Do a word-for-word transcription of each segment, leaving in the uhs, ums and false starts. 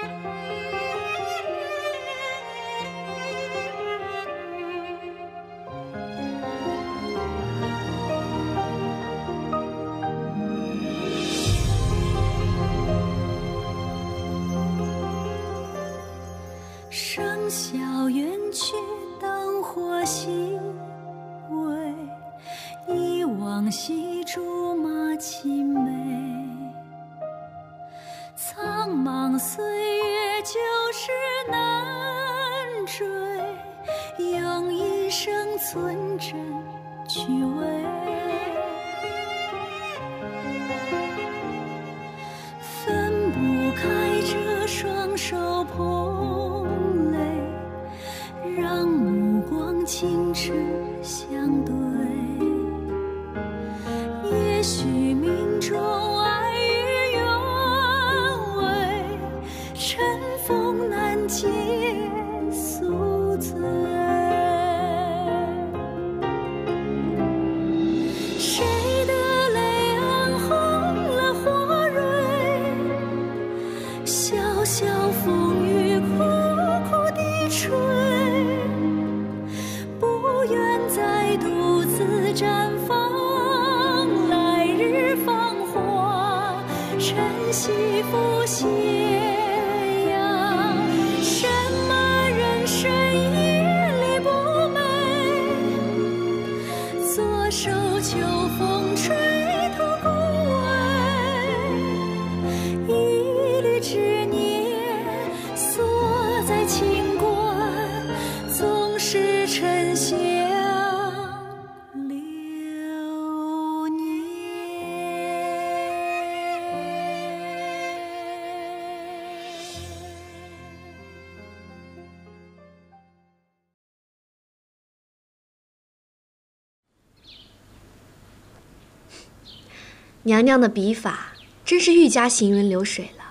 笙箫远去，灯火稀微，忆往昔竹马青梅。苍茫岁月，旧事难追，用一生存真趣味。分不开这双手捧泪，让目光清澈相对。也许命中爱与愿违，尘封难解宿醉。谁的泪暗红了花蕊？潇潇风雨苦苦地吹，不愿再独自绽放来日芳华，晨曦拂斜阳。什么人生一缕不美？左手秋风吹透枯萎，一缕执念锁在情关，总是沉香流年。 娘娘的笔法真是愈加行云流水了。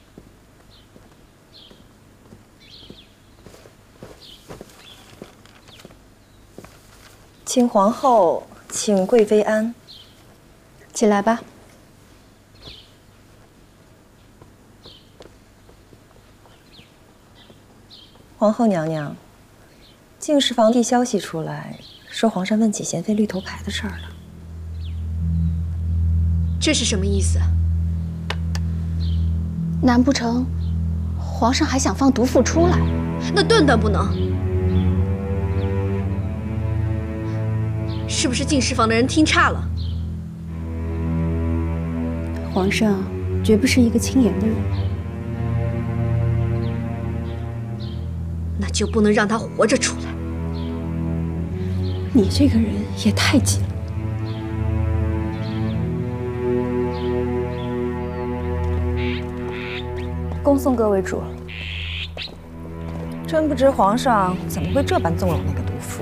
请皇后，请贵妃安。 起来吧。 皇后娘娘，敬事房递消息出来，说皇上问起贤妃绿头牌的事儿了。 这是什么意思？ 难不成皇上还想放毒妇出来？ 那断断不能。是不是进士房的人听差了？ 皇上绝不是一个轻言的人。 那就不能让他活着出来。 你这个人也太急了。 恭送各位主。真不知皇上怎么会这般纵容那个毒妇。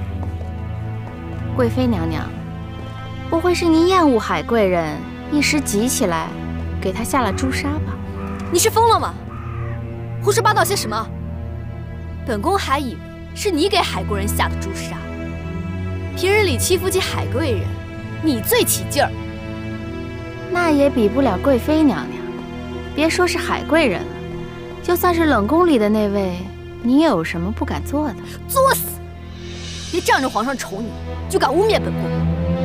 贵妃娘娘，不会是您厌恶海贵人，一时急起来，给他下了诛杀吧？ 你是疯了吗？胡说八道些什么？本宫还以为是你给海贵人下的诛杀。平日里欺负起海贵人，你最起劲儿。 那也比不了贵妃娘娘。别说是海贵人了，就算是冷宫里的那位，你又有什么不敢做的？ 作死！别仗着皇上宠你，就敢污蔑本宫。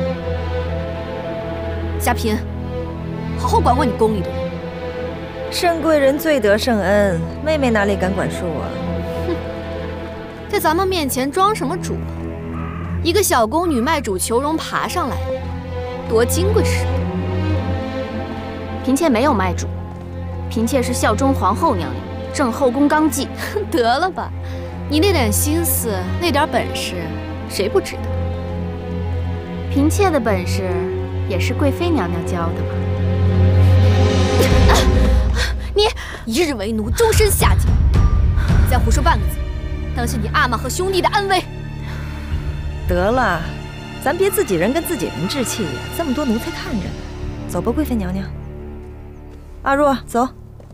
嘉嫔，好好管管你宫里的人。 沈贵人最得圣恩，妹妹哪里敢管束啊？ 哼，在咱们面前装什么主了？一个小宫女卖主求荣爬上来的，多金贵似的。 嫔妾没有卖主。嫔妾是效忠皇后娘娘，正后宫纲纪。 得了吧，你那点心思，那点本事，谁不知道？ 嫔妾的本事也是贵妃娘娘教的吧？ 啊、你一日为奴，终身下贱，你再胡说半个字，当心你阿玛和兄弟的安危。 得了，咱别自己人跟自己人置气呀，这么多奴才看着呢。走吧，贵妃娘娘。阿若，走。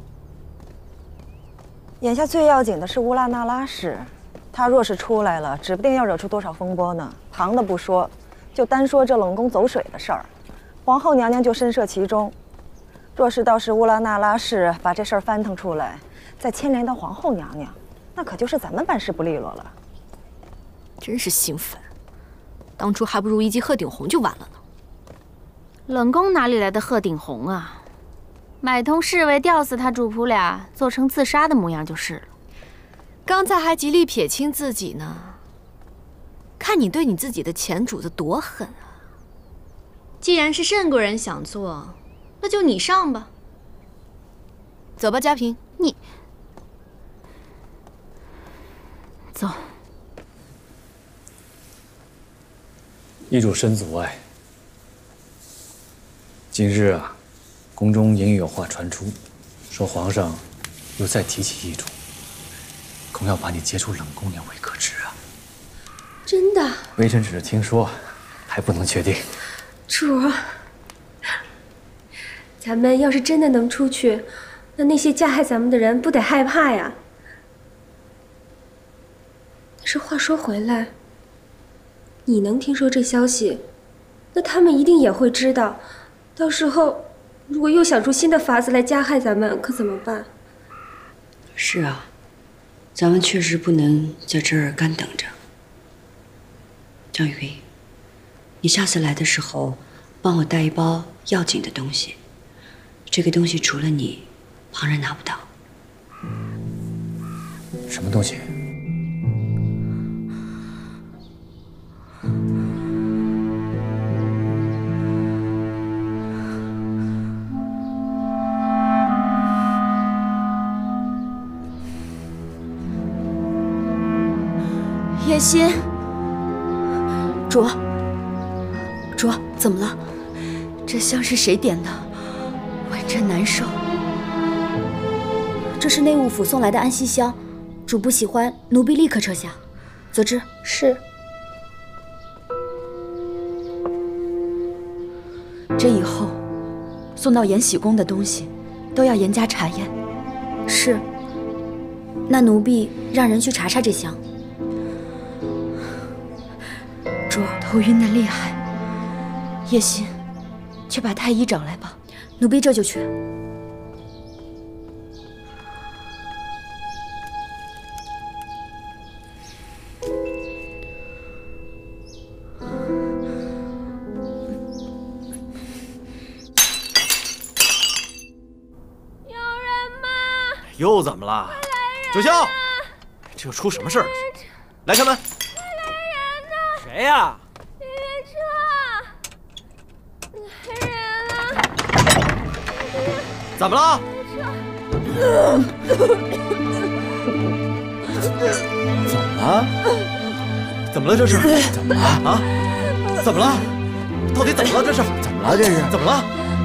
眼下最要紧的是乌拉那拉氏，她若是出来了，指不定要惹出多少风波呢。旁的不说，就单说这冷宫走水的事儿，皇后娘娘就深涉其中。 若是倒是乌拉那拉氏把这事儿翻腾出来，再牵连到皇后娘娘，那可就是咱们办事不利落了。 真是心烦，当初还不如一记鹤顶红就完了呢。 冷宫哪里来的鹤顶红啊？买通侍卫吊死他主仆俩，做成自杀的模样就是了。 刚才还极力撇清自己呢，看你对你自己的前主子多狠啊！ 既然是慎贵人想做，那就你上吧。 走吧，嘉平， 你走。 遗主深阻碍。今日啊，宫中隐有话传出，说皇上又再提起遗嘱，恐要把你接出冷宫也未可知啊。 真的？ 微臣只是听说，还不能确定。 主，咱们要是真的能出去，那那些加害咱们的人不得害怕呀？但是话说回来，你能听说这消息，那他们一定也会知道。到时候，如果又想出新的法子来加害咱们，可怎么办？ 是啊，咱们确实不能在这儿干等着。张宇，你下次来的时候，帮我带一包要紧的东西。这个东西除了你，旁人拿不到。 什么东西？ 叶心，主，主，怎么了？这香是谁点的？闻着难受。 这是内务府送来的安息香，主不喜欢，奴婢立刻撤下。则之。 是。 这以后，送到延禧宫的东西，都要严加查验。是。那奴婢让人去查查这香。主头晕得厉害，叶心，去把太医找来吧。奴婢这就去。 有人吗？ 又怎么了？九霄，这又出什么事儿了？来开门。谁呀？ 别别撤！来人了！ 怎么了？怎么了？怎么了？这是？ 怎么了？ 啊？怎么了？到底怎么了？这是？ 怎么了？这是？ 怎么了？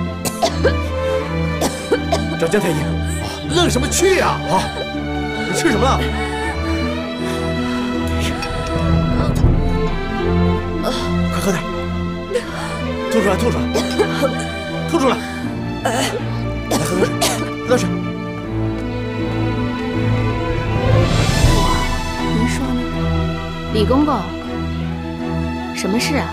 转江太医，愣什么去呀？啊！你吃什么了？快喝点，吐出来，吐出来，吐出来！来喝喝水，喝水。 您说呢？李公公，什么事啊？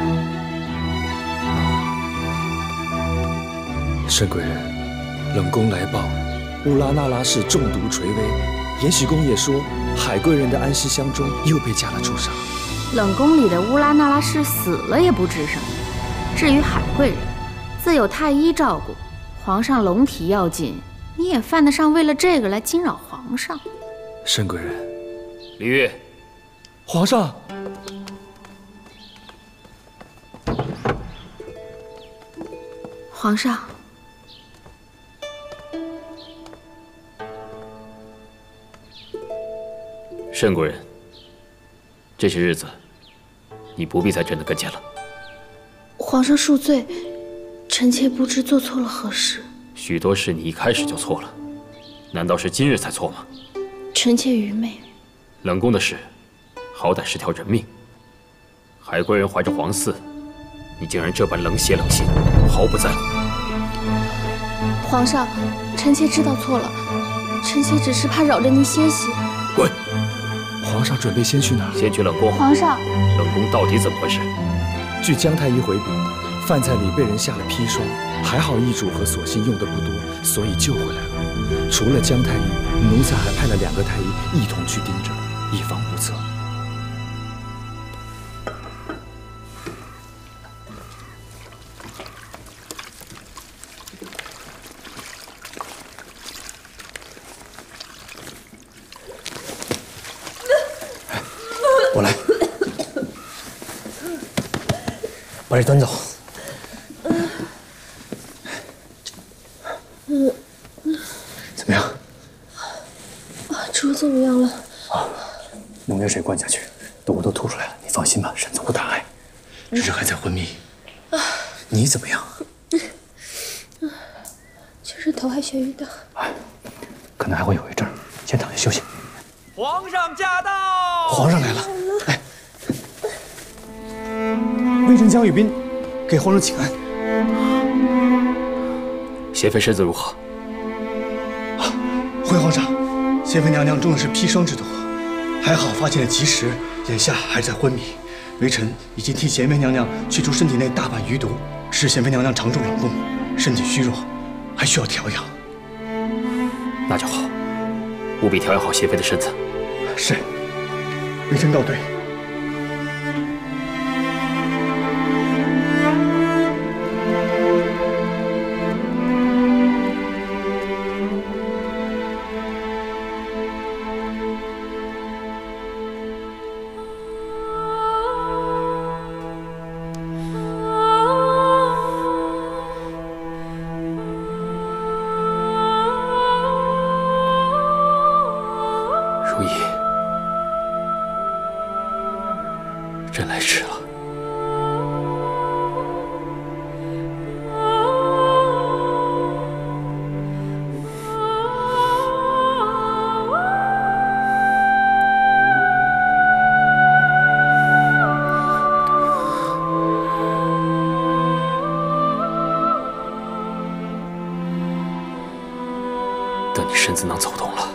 沈贵人，冷宫来报，乌拉那拉氏中毒垂危，延禧宫也说海贵人的安息香中又被加了朱砂。 冷宫里的乌拉那拉氏死了也不治什么，至于海贵人，自有太医照顾。皇上龙体要紧，你也犯得上为了这个来惊扰皇上？ 沈贵人， 李煜， 皇上。 皇上， 沈贵人，这些日子，你不必在朕的跟前了。 皇上恕罪，臣妾不知做错了何事。 许多事你一开始就错了，难道是今日才错吗？ 臣妾愚昧。 冷宫的事，好歹是条人命。海贵人怀着皇嗣，你竟然这般冷血冷心，毫不在乎。 皇上，臣妾知道错了，臣妾只是怕扰着您歇息。 滚！ 皇上准备先去哪？ 先去冷宫。 皇上， 冷宫到底怎么回事？ 据姜太医回禀， 饭菜里被人下了砒霜，还好易主和索性用的不多，所以救回来了。除了姜太医，奴才还派了两个太医一同去盯着，以防不测。 我来，把这端走。 嗯， 怎么样？ 啊，猪怎么样了？ 啊，弄点水灌下去，毒都吐出来了。你放心吧，沈总不大碍，只是还在昏迷。啊，你怎么样？ 就是头还眩晕的。 哎，可能还会有一阵儿，先躺下休息。 皇上驾到！ 皇上来了，来，微臣江雨斌给皇上请安。 贤妃身子如何？ 啊，回皇上，贤妃娘娘中的是砒霜之毒，还好发现的及时，眼下还在昏迷。微臣已经替贤妃娘娘去除身体内大半余毒，只是贤妃娘娘常住冷宫，身体虚弱，还需要调养。 那就好，务必调养好贤妃的身子。 是，微臣告退。 如懿，朕来迟了。等你身子能走动了，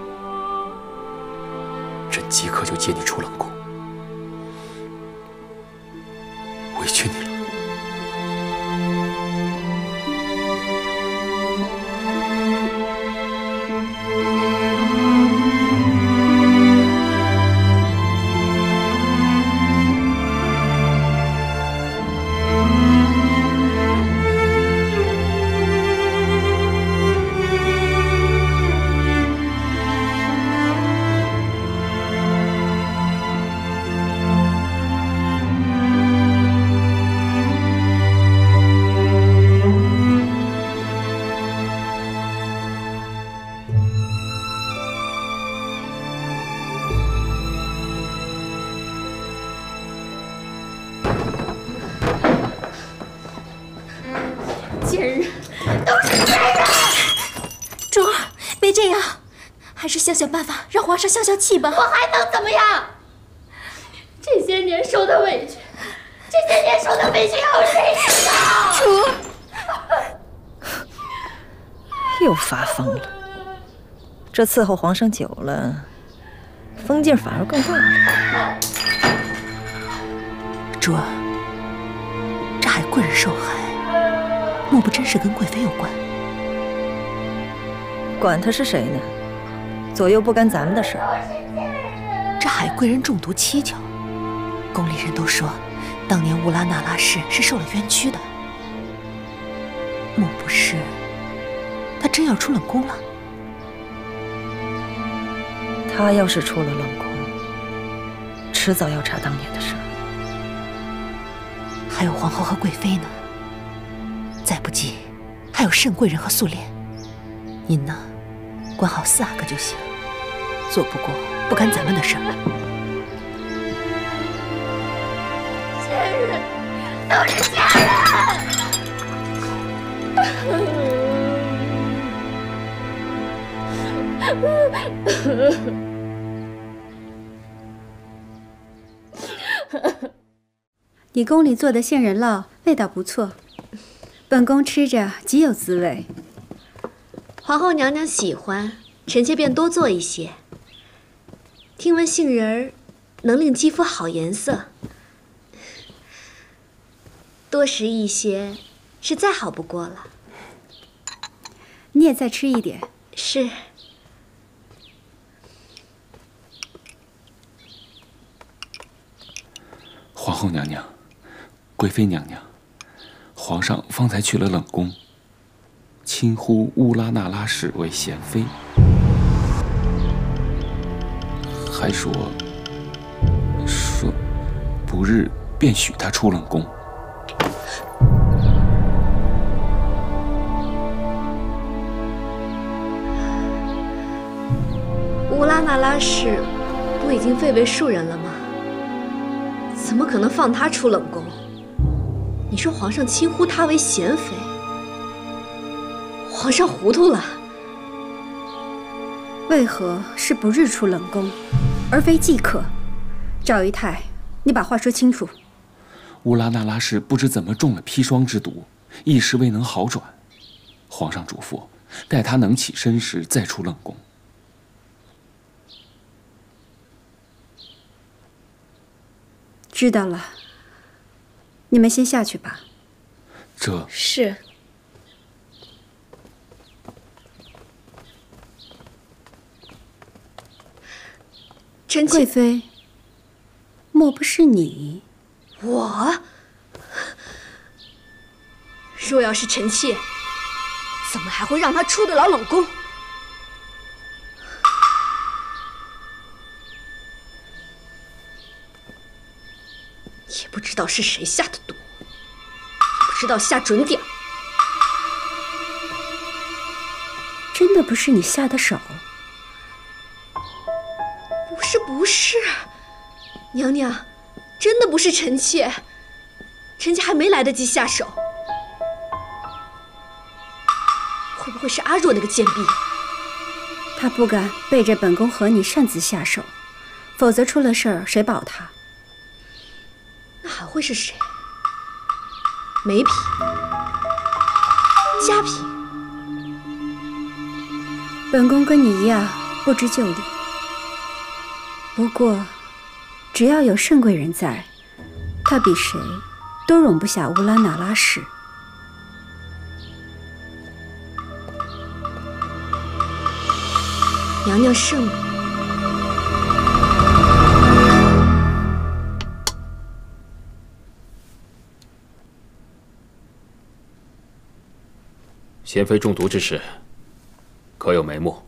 朕即刻就接你出冷宫。委屈你了。 贱人，都是贱人！珠儿，别这样，还是想想办法让皇上消消气吧。我还能怎么样？这些年受的委屈，这些年受的委屈有谁知道？珠儿， 又发疯了。这伺候皇上久了，疯劲反而更大了。 珠儿，这海贵人受害，莫不真是跟贵妃有关？ 管他是谁呢，左右不干咱们的事儿。 这海贵人中毒蹊跷，宫里人都说，当年乌拉那拉氏是受了冤屈的。莫不是她真要出冷宫了？ 他要是出了冷宫，迟早要查当年的事儿。 还有皇后和贵妃呢，再不济还有慎贵人和素莲。您呢，管好四阿哥就行，做不过不干咱们的事儿。 贱人，都是贱人！ 你宫里做的杏仁酪味道不错，本宫吃着极有滋味。 皇后娘娘喜欢，臣妾便多做一些。听闻杏仁儿能令肌肤好颜色， 多食一些，是再好不过了。 你也再吃一点。 是。 皇后娘娘，贵妃娘娘，皇上方才去了冷宫，亲呼乌拉那拉氏为贤妃，还说说不日便许她出冷宫。 乌拉那拉氏不已经废为庶人了吗？怎么可能放她出冷宫？你说皇上亲呼她为贤妃，皇上糊涂了。 为何是不日出冷宫，而非即刻？赵姨太，你把话说清楚。 乌拉那拉氏不知怎么中了砒霜之毒，一时未能好转。皇上嘱咐，待她能起身时再出冷宫。 知道了，你们先下去吧。 这是。 臣贵妃，莫不是你？ 我？若要是臣妾，怎么还会让她出得了冷宫？也不知道是谁下的毒，也不知道下准点。 真的不是你下的手？ 不是，不是，娘娘，真的不是臣妾，臣妾还没来得及下手。会不会是阿若那个贱婢？ 他不敢背着本宫和你擅自下手，否则出了事儿谁保他？ 那还会是谁？梅嫔、嘉嫔？ 本宫跟你一样不知就里。不过，只要有圣贵人在，他比谁都容不下乌拉那拉氏。 娘娘圣明。 贤妃中毒之事，可有眉目？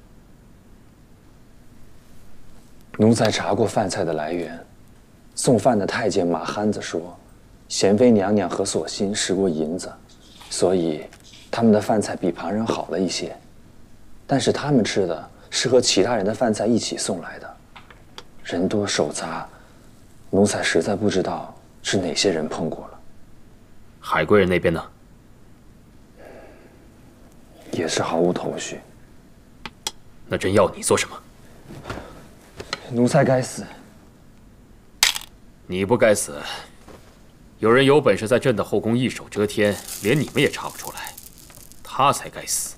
奴才查过饭菜的来源，送饭的太监马憨子说，贤妃娘娘和锁心食过银子，所以他们的饭菜比旁人好了一些。但是他们吃的是和其他人的饭菜一起送来的，人多手杂，奴才实在不知道是哪些人碰过了。 海贵人那边呢？ 也是毫无头绪。 那朕要你做什么？ 奴才该死。 你不该死。有人有本事在朕的后宫一手遮天，连你们也查不出来，他才该死。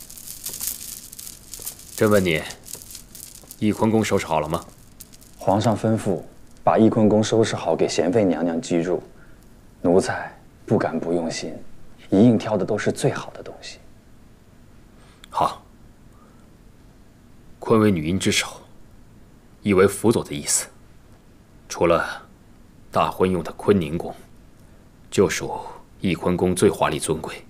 朕问你，翊坤宫收拾好了吗？ 皇上吩咐把翊坤宫收拾好，给贤妃娘娘居住。奴才不敢不用心，一应挑的都是最好的东西。 好，坤为女婴之首，意为辅佐的意思。除了大婚用的坤宁宫，就属翊坤宫最华丽尊贵。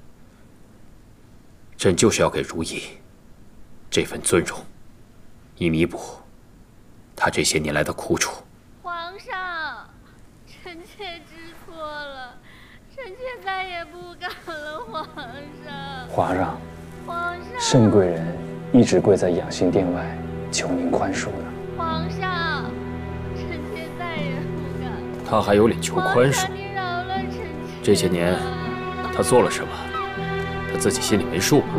朕就是要给如懿这份尊荣，以弥补她这些年来的苦楚。 皇上，臣妾知错了，臣妾再也不敢了。皇上， 皇上， 皇上， 圣贵人一直跪在养心殿外，求您宽恕呢。 皇上，臣妾再也不敢。 他还有脸求宽恕？ 您饶了臣妾。 这些年他做了什么，他自己心里没数吗？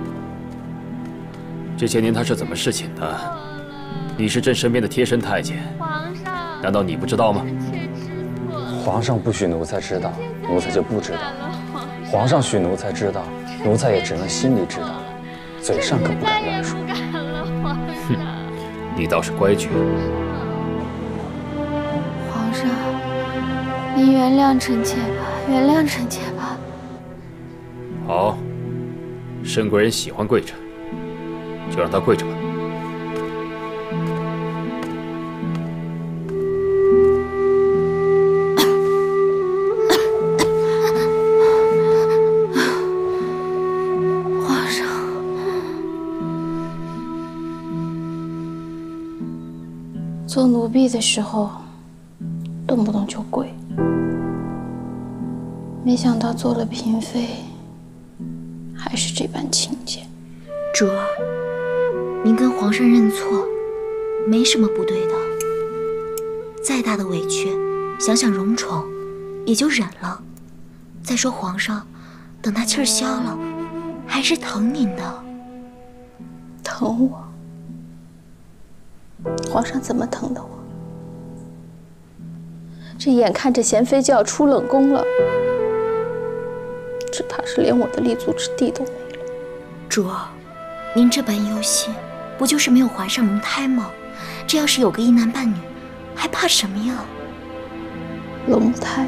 这些年他是怎么侍寝的？你是朕身边的贴身太监， 皇上， 难道你不知道吗？ 皇上不许奴才知道，奴才就不知道；皇上许奴才知道，奴才也只能心里知道，嘴上可不敢乱说。 哼，你倒是乖觉。 皇上，您原谅臣妾吧。 原谅臣妾吧。 好，沈贵人喜欢跪着，就让他跪着吧。 皇上，做奴婢的时候，动不动就跪。 没想到做了嫔妃，还是这般轻贱。 主儿，您跟皇上认错，没什么不对的。再大的委屈，想想荣宠，也就忍了。再说皇上，等他气儿消了，还是疼您的。 疼我？皇上怎么疼的我？这眼看着贤妃就要出冷宫了。 只怕是连我的立足之地都没了。 主儿，您这般忧心，不就是没有怀上龙胎吗？这要是有个一男半女，还怕什么呀？ 龙胎？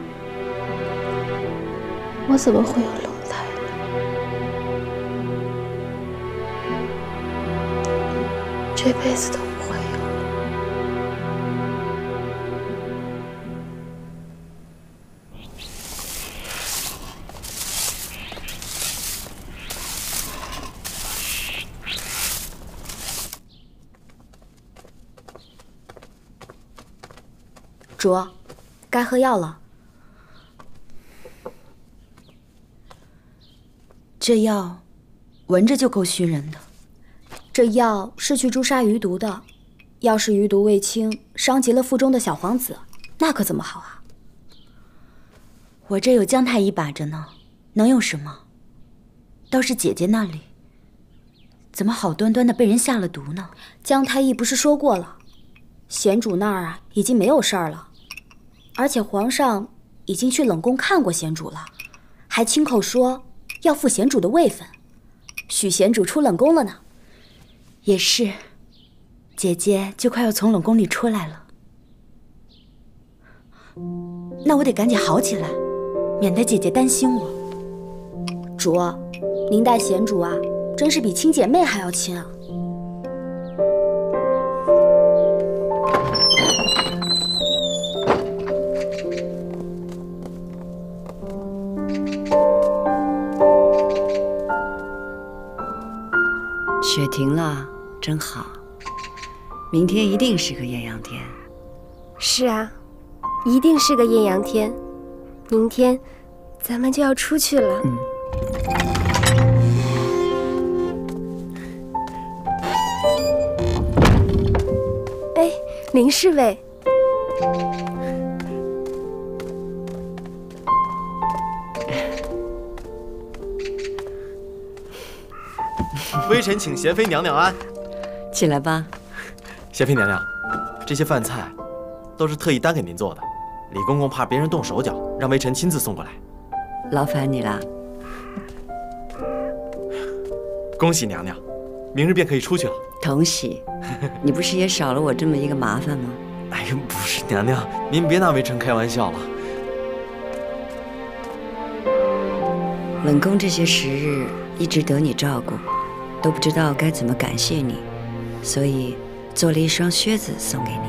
我怎么会有龙胎呢？这辈子都不会有。 主，该喝药了。这药闻着就够熏人的。这药是去诛杀余毒的，要是余毒未清，伤及了腹中的小皇子，那可怎么好啊？我这有姜太医把着呢，能有什么？倒是姐姐那里，怎么好端端的被人下了毒呢？姜太医不是说过了，贤主那儿啊已经没有事儿了。 而且皇上已经去冷宫看过贤主了，还亲口说要复贤主的位分，许贤主出冷宫了呢。也是，姐姐就快要从冷宫里出来了。那我得赶紧好起来，免得姐姐担心我。主，您待贤主啊，真是比亲姐妹还要亲啊。 雪停了，真好。明天一定是个艳阳天。 是啊，一定是个艳阳天。明天，咱们就要出去了。 嗯。 哎，林侍卫。 微臣请贤妃娘娘安。 起来吧。 贤妃娘娘，这些饭菜都是特意单给您做的，李公公怕别人动手脚，让微臣亲自送过来。 劳烦你了。 恭喜娘娘，明日便可以出去了。 同喜。你不是也少了我这么一个麻烦吗？ 哎呀，不是娘娘，您别拿微臣开玩笑了。 冷宫这些时日一直得你照顾。 都不知道该怎么感谢你，所以做了一双靴子送给你。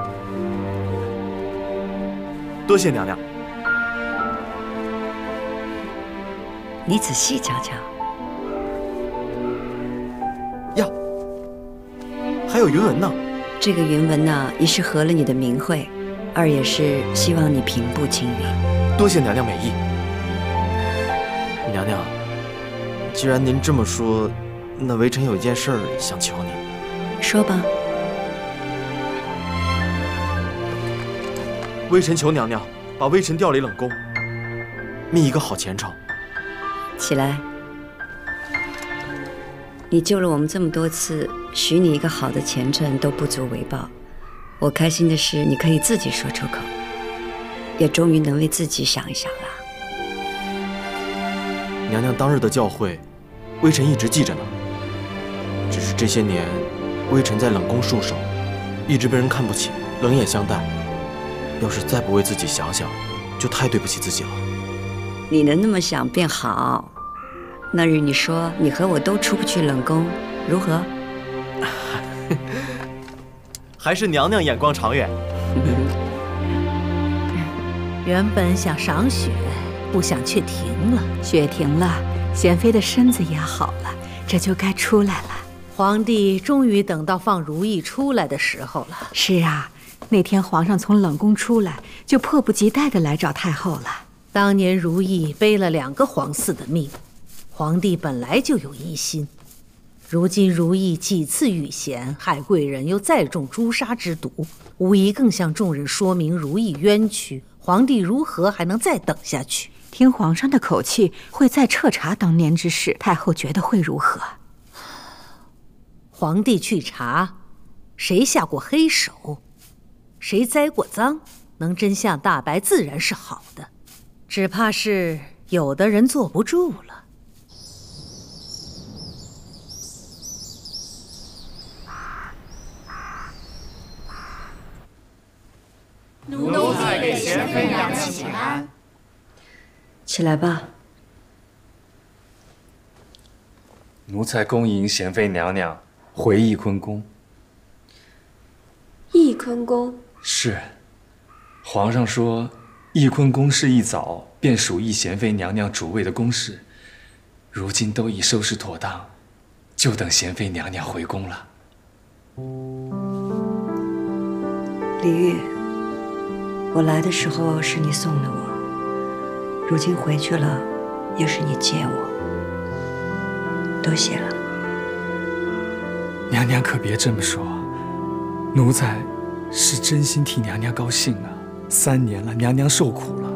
多谢娘娘。 你仔细瞧瞧。 呀，还有云纹呢。 这个云纹呢，一是合了你的名讳，二也是希望你平步青云。 多谢娘娘美意。娘娘，既然您这么说。 那微臣有一件事儿想求你， 说吧。 微臣求娘娘把微臣调离冷宫，觅一个好前程。 起来，你救了我们这么多次，许你一个好的前程都不足为报。我开心的是，你可以自己说出口，也终于能为自己想一想了。 娘娘当日的教诲，微臣一直记着呢。 只是这些年，微臣在冷宫戍守，一直被人看不起，冷眼相待。要是再不为自己想想，就太对不起自己了。 你能那么想便好。那日你说你和我都出不去冷宫，如何？ 还是娘娘眼光长远。 原本想赏雪，不想却停了。 雪停了，贤妃的身子也好了，这就该出来了。 皇帝终于等到放如意出来的时候了。 是啊，那天皇上从冷宫出来，就迫不及待地来找太后了。 当年如意背了两个皇嗣的命，皇帝本来就有疑心。如今如意几次遇险，海贵人又再中诛杀之毒，无疑更向众人说明如意冤屈。皇帝如何还能再等下去？ 听皇上的口气，会再彻查当年之事，太后觉得会如何？ 皇帝去查，谁下过黑手，谁栽过赃，能真相大白，自然是好的。只怕是有的人坐不住了。 奴才给贤妃娘娘请安。 起来吧。 奴才恭迎贤妃娘娘回翊坤宫。 翊坤宫是，皇上说翊坤宫事一早便属翊贤妃娘娘主位的宫事，如今都已收拾妥当，就等贤妃娘娘回宫了。 李煜，我来的时候是你送的我，如今回去了，也是你接我，多谢了。 娘娘可别这么说，奴才是真心替娘娘高兴啊！三年了，娘娘受苦了。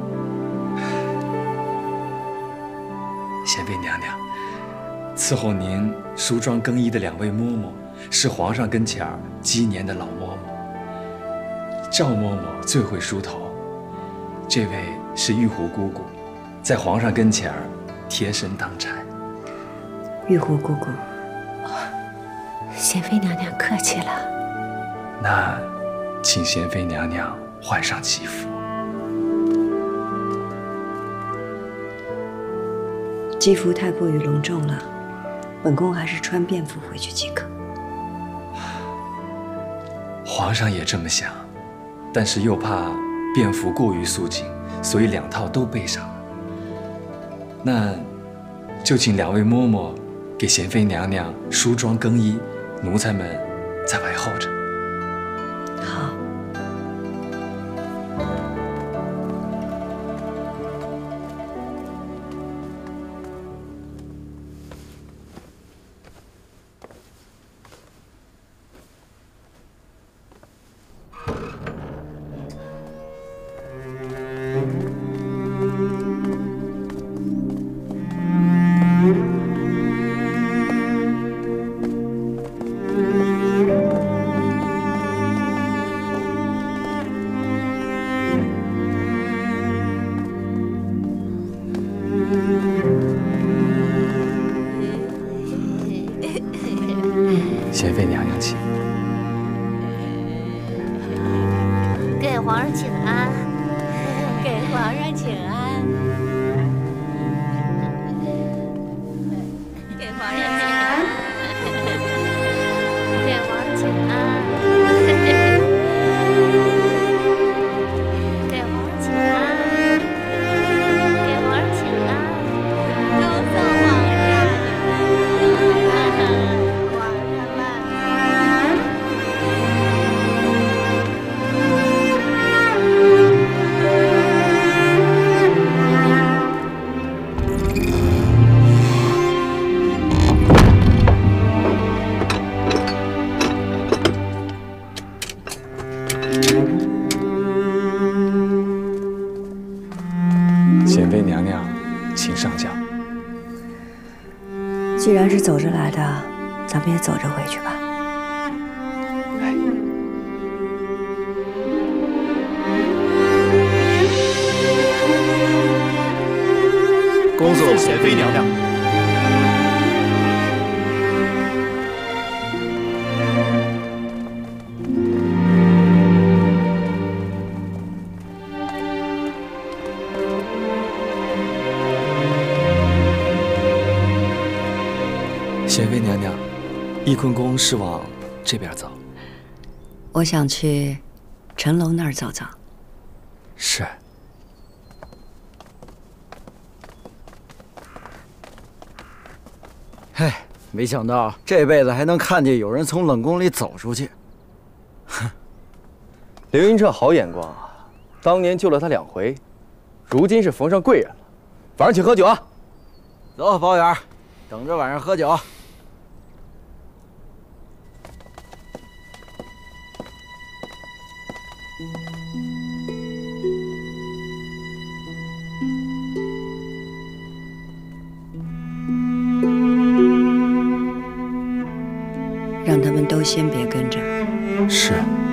贤妃娘娘，伺候您梳妆更衣的两位嬷嬷，是皇上跟前儿积年的老嬷嬷。赵嬷嬷最会梳头，这位是玉壶姑姑，在皇上跟前儿贴身当差。 玉壶姑姑， 贤妃娘娘客气了。 那，请贤妃娘娘换上吉服。 吉服太过于隆重了，本宫还是穿便服回去即可。 皇上也这么想，但是又怕便服过于肃静，所以两套都备上了。那，就请两位嬷嬷给贤妃娘娘梳妆更衣，奴才们在外候着。 好。 贤妃娘娘请。 给皇上请安，给皇上请安，给皇上请安，给皇上请安，给皇上请安，给皇上请安，都送皇上，皇上们。 贤妃娘娘，请上轿。 既然是走着来的，咱们也走着回去吧。 恭送贤妃娘娘。 翊坤宫是往这边走。 我想去陈楼那儿走走。 是。 嘿，没想到这辈子还能看见有人从冷宫里走出去。 哼，凌云这好眼光啊！当年救了他两回，如今是逢上贵人了。晚上请喝酒啊！ 走，包圆，等着晚上喝酒。 让他们都先别跟着。 是。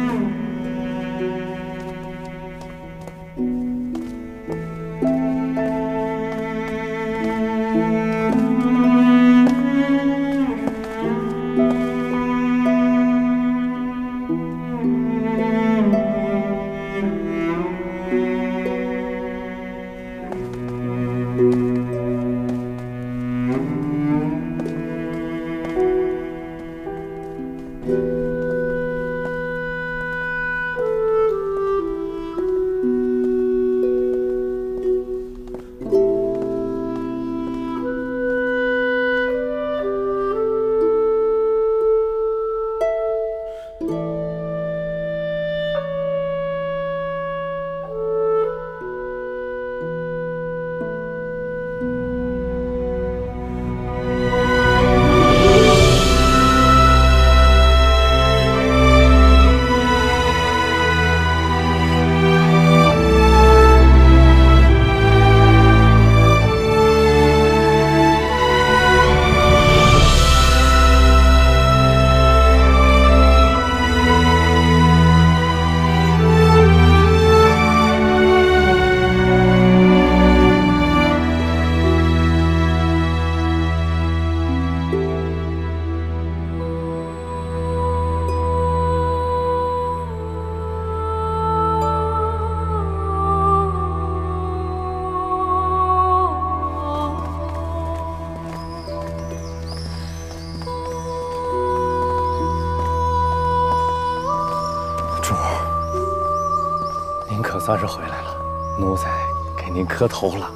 算是回来了，奴才给您磕头了。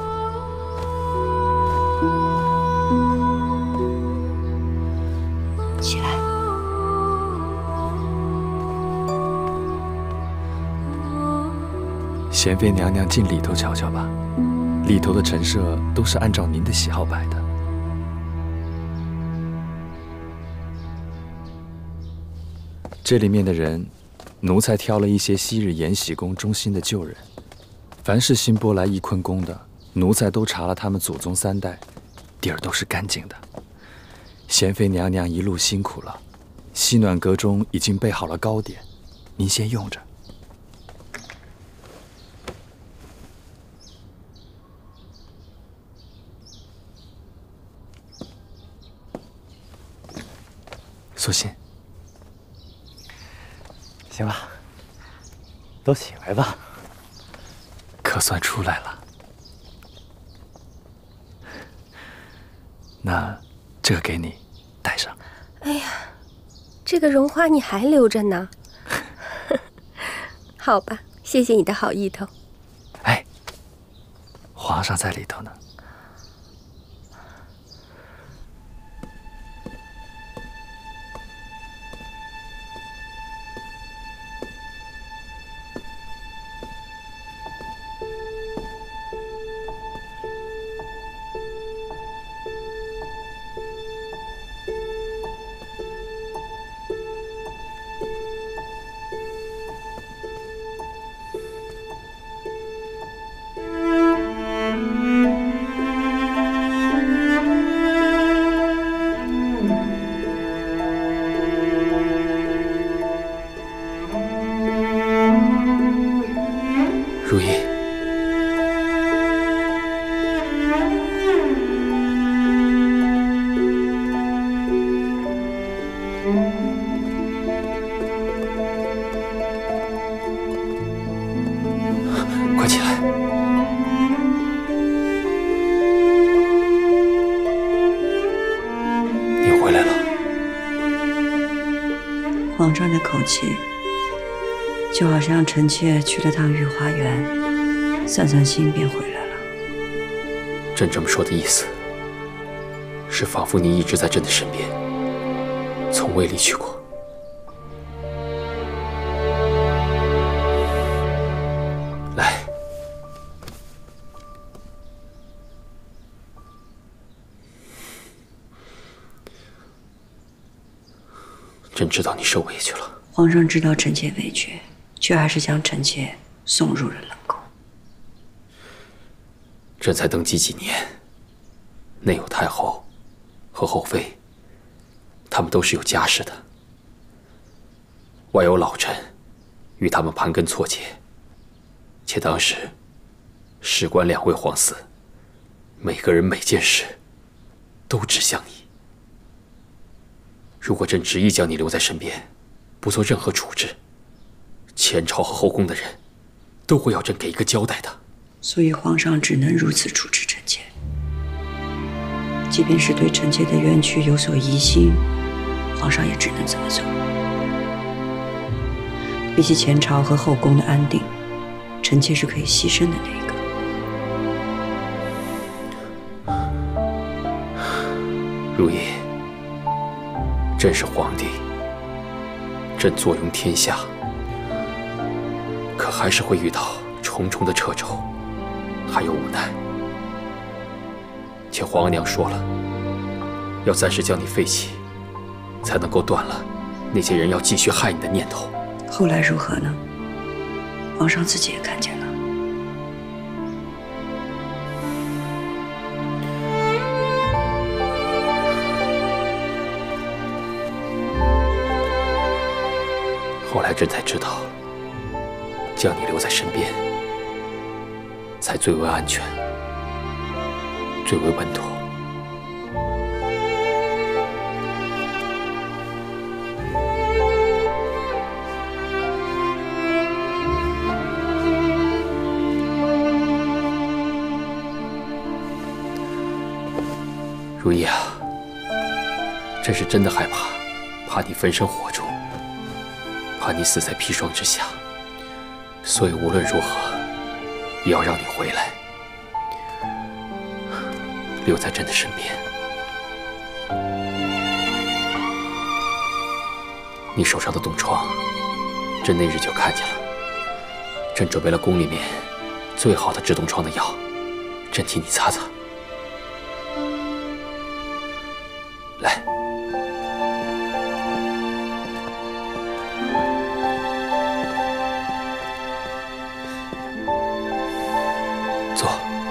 起来。 贤妃娘娘进里头瞧瞧吧，里头的陈设都是按照您的喜好摆的。这里面的人。奴才挑了一些昔日延禧宫忠心的旧人，凡是新拨来翊坤宫的，奴才都查了他们祖宗三代，底儿都是干净的。贤妃娘娘一路辛苦了，西暖阁中已经备好了糕点，您先用着。素心。 行了，都起来吧。 可算出来了。那这个给你，带上。 哎呀，这个绒花你还留着呢？好吧，谢谢你的好意头。 哎，皇上在里头呢。如懿，快起来！你回来了。 皇上的口气，就好像臣妾去了趟御花园，散散心便回来了。 朕这么说的意思，是仿佛你一直在朕的身边，从未离去过。来，朕知道你受委屈了。 皇上知道臣妾委屈，却还是将臣妾送入了冷宫。 朕才登基几年，内有太后和后妃，他们都是有家室的；外有老臣，与他们盘根错节。且当时事关两位皇嗣，每个人每件事都指向你。如果朕执意将你留在身边，不做任何处置，前朝和后宫的人都会要朕给一个交代的。 所以皇上只能如此处置臣妾。即便是对臣妾的冤屈有所疑心，皇上也只能这么做。比起前朝和后宫的安定，臣妾是可以牺牲的那一个。 如懿，朕是皇帝，朕坐拥天下，可还是会遇到重重的掣肘，还有无奈。且皇额娘说了，要暂时将你废弃，才能够断了那些人要继续害你的念头。 后来如何呢？皇上自己也看见了。 后来朕才知道，将你留在身边，才最为安全，最为稳妥。如懿啊，朕是真的害怕，怕你焚身火中，怕你死在砒霜之下，所以无论如何，也要让你回来，留在朕的身边。你手上的冻疮，朕那日就看见了。朕准备了宫里面最好的治冻疮的药，朕替你擦擦。来，坐。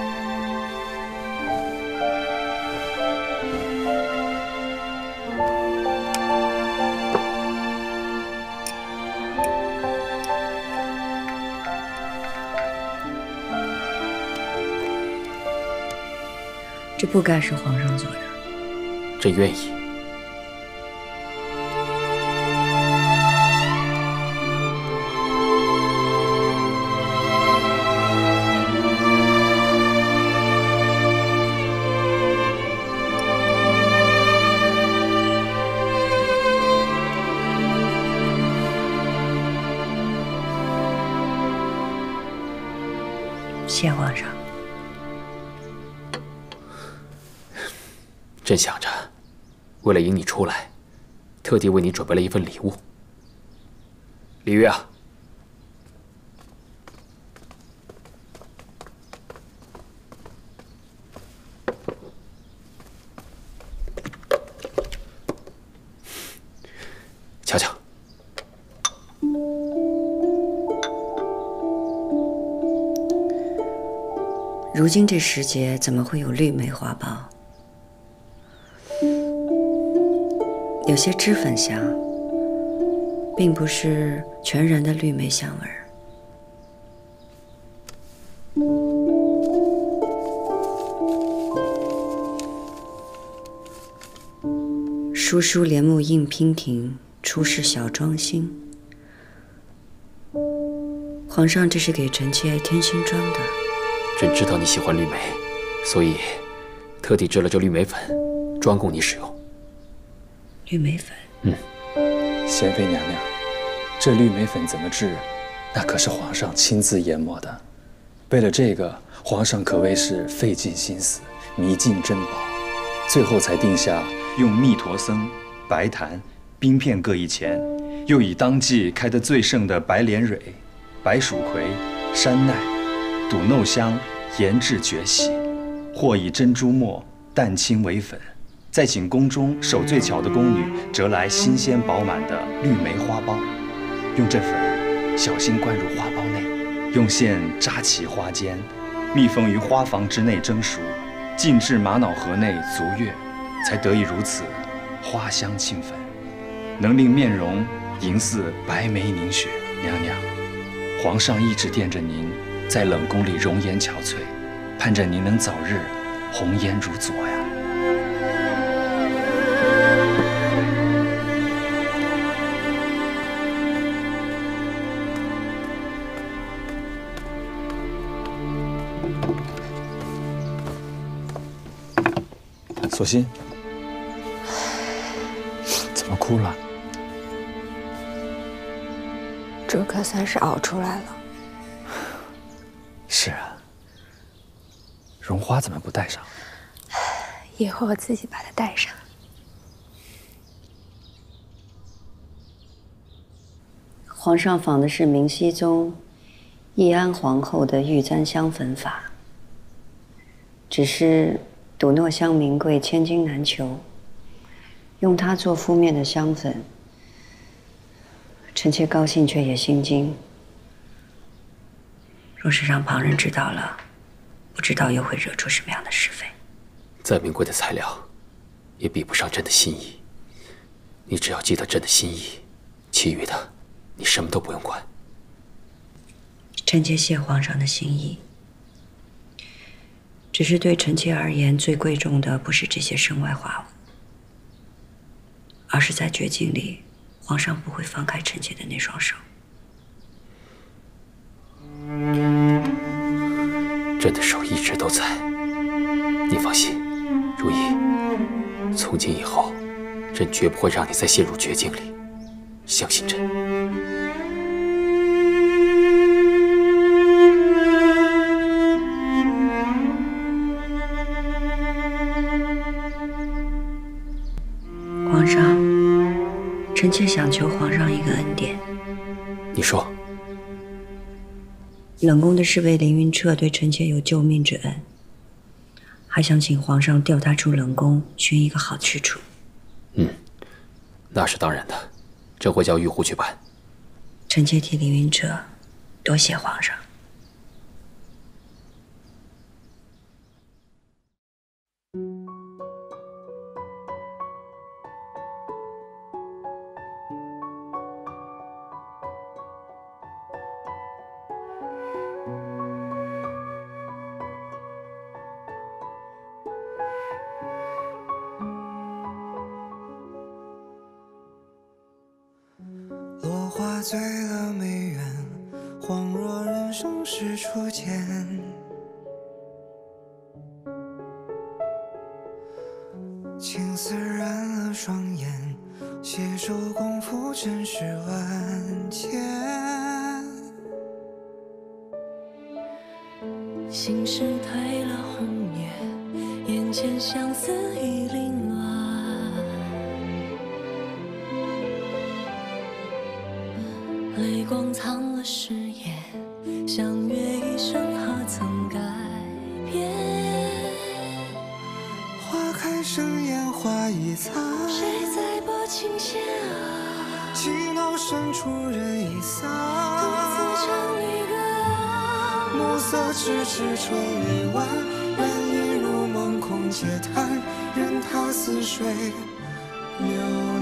这不该是皇上做的。 朕愿意。 谢皇上。 朕想着，为了迎你出来，特地为你准备了一份礼物。李煜啊，瞧瞧。 如今这时节，怎么会有绿梅花苞？有些脂粉香，并不是全然的绿莓香味儿。疏疏帘幕映娉婷，初试小妆新。皇上，这是给臣妾添新妆的。 朕知道你喜欢绿莓，所以特地制了这绿莓粉，专供你使用。 绿莓粉， 嗯。 贤妃娘娘，这绿莓粉怎么制？那可是皇上亲自研磨的。为了这个，皇上可谓是费尽心思，迷尽珍宝，最后才定下用蜜驼僧、白檀、冰片各一钱，又以当季开得最盛的白莲蕊、白蜀葵、山奈、赌弄香研制绝洗，或以珍珠末淡青为粉，再请宫中手最巧的宫女折来新鲜饱满的绿莓花苞，用这粉小心灌入花苞内，用线扎起花尖，密封于花房之内蒸熟，浸至玛瑙盒内足月，才得以如此花香沁粉，能令面容莹似白眉凝雪。娘娘，皇上一直惦着您在冷宫里容颜憔悴，盼着您能早日红颜如昨呀。索性，怎么哭了？ 这可算是熬出来了。 是啊，绒花怎么不带上？ 一会儿我自己把它带上。 皇上仿的是明熹宗义安皇后的玉簪香粉法，只是赌诺香名贵，千金难求，用它做敷面的香粉，臣妾高兴却也心惊。若是让旁人知道了，不知道又会惹出什么样的是非。 再名贵的材料，也比不上朕的心意。你只要记得朕的心意，其余的你什么都不用管。 臣妾谢皇上的心意。只是对臣妾而言，最贵重的不是这些身外化物，而是在绝境里，皇上不会放开臣妾的那双手。 朕的手一直都在，你放心，如意，从今以后，朕绝不会让你再陷入绝境里，相信朕。 皇上，臣妾想求皇上一个恩典。 你说。 冷宫的侍卫凌云彻对臣妾有救命之恩，还想请皇上调他出冷宫，寻一个好去处。 嗯，那是当然的，这会叫玉护去办。 臣妾替凌云彻多谢皇上。 醉了梅园，恍若人生是初见。青丝染了双眼，携手共赴尘世万千。 心事褪了红叶，眼前相思已凌乱。泪光藏了誓言，相约一生何曾改变？ 花开生烟花易残， 谁在拨琴弦啊？ 情到深处人已散， 独自唱离歌啊。 暮色迟迟春已晚，人已入梦空嗟叹，任他似水流